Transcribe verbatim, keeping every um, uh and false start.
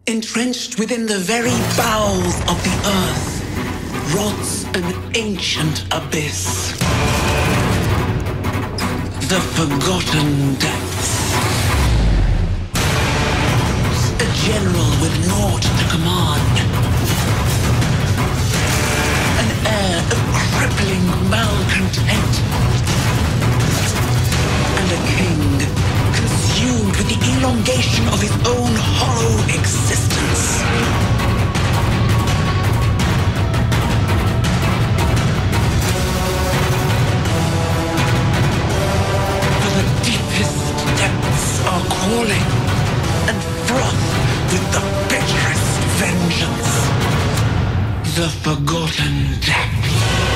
Entrenched within the very bowels of the earth, rots an ancient abyss. The Forgotten Depths. A general with naught to command. An air of crippling malcontent. And a king consumed with the elongation of his own hollow existence. For the deepest depths are calling, and froth with the bitterest vengeance. The Forgotten Depths.